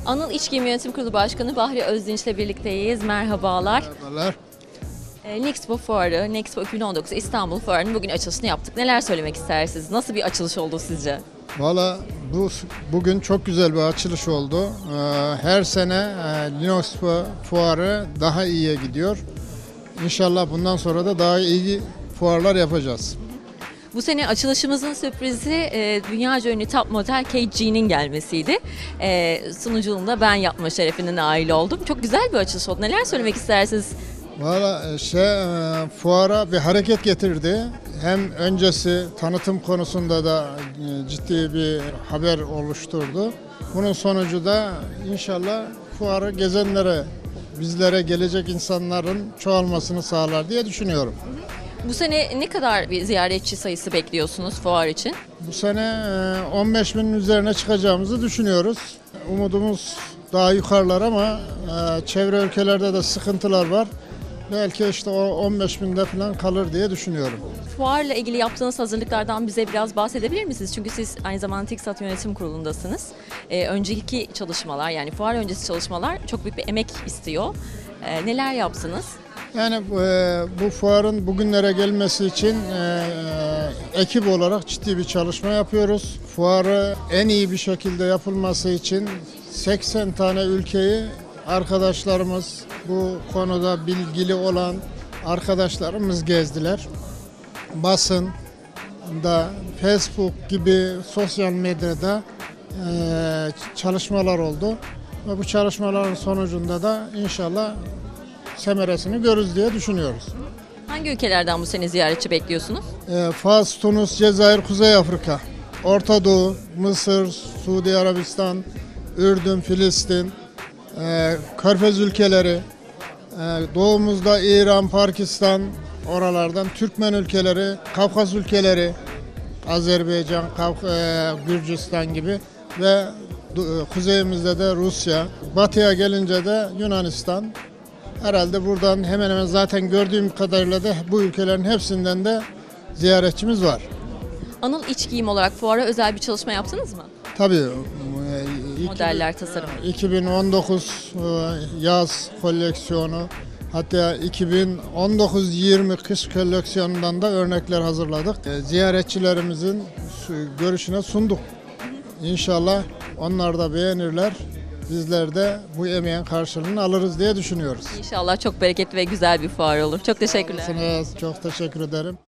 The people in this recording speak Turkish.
Anıl İç Giyim Yönetim Kurulu Başkanı Bahri Özdinç'le birlikteyiz. Merhabalar. Merhabalar. Nexpo Fuarı, Nexpo 2019 İstanbul Fuarı'nın bugün açılışını yaptık. Neler söylemek istersiniz? Nasıl bir açılış oldu sizce? Valla bugün çok güzel bir açılış oldu. Her sene Nexpo Fuarı daha iyiye gidiyor. İnşallah bundan sonra da daha iyi fuarlar yapacağız. Bu sene açılışımızın sürprizi dünyaca ünlü top model Kate Jean'in gelmesiydi. Sunuculuğunu da ben yapma şerefine nail oldum. Çok güzel bir açılış oldu. Neler söylemek istersiniz? Valla fuara bir hareket getirdi. Hem öncesi tanıtım konusunda da ciddi bir haber oluşturdu. Bunun sonucu da inşallah fuarı gezenlere, bizlere gelecek insanların çoğalmasını sağlar diye düşünüyorum. Bu sene ne kadar bir ziyaretçi sayısı bekliyorsunuz fuar için? Bu sene 15 binin üzerine çıkacağımızı düşünüyoruz. Umudumuz daha yukarılar ama çevre ülkelerde de sıkıntılar var. Belki işte o 15 binde falan kalır diye düşünüyorum. Fuarla ilgili yaptığınız hazırlıklardan bize biraz bahsedebilir misiniz? Çünkü siz aynı zamanda TİKSAT Yönetim Kurulu'ndasınız. Önceki çalışmalar, yani fuar öncesi çalışmalar çok büyük bir emek istiyor. Neler yaptınız? Yani bu fuarın bugünlere gelmesi için ekip olarak ciddi bir çalışma yapıyoruz. Fuarı en iyi bir şekilde yapılması için 80 tane ülkeyi arkadaşlarımız, bu konuda bilgili olan arkadaşlarımız gezdiler. Basında, Facebook gibi sosyal medyada çalışmalar oldu. Ve bu çalışmaların sonucunda da inşallah semeresini görürüz diye düşünüyoruz. Hangi ülkelerden bu sene ziyaretçi bekliyorsunuz? Fas, Tunus, Cezayir, Kuzey Afrika, Orta Doğu, Mısır, Suudi Arabistan, Ürdün, Filistin, Körfez ülkeleri, doğumuzda İran, Pakistan, oralardan Türkmen ülkeleri, Kafkas ülkeleri, Azerbaycan, Gürcistan gibi ve kuzeyimizde de Rusya, batıya gelince de Yunanistan. Herhalde buradan hemen hemen zaten gördüğüm kadarıyla da bu ülkelerin hepsinden de ziyaretçimiz var. Anıl İç Giyim olarak fuara özel bir çalışma yaptınız mı? Tabii. Modeller, tasarım. 2019 yaz koleksiyonu, hatta 2019-20 kış koleksiyonundan da örnekler hazırladık. Ziyaretçilerimizin görüşüne sunduk. İnşallah onlar da beğenirler. Bizler de bu emeğin karşılığını alırız diye düşünüyoruz. İnşallah çok bereketli ve güzel bir fuar olur. Çok teşekkürler. Çok teşekkür ederim.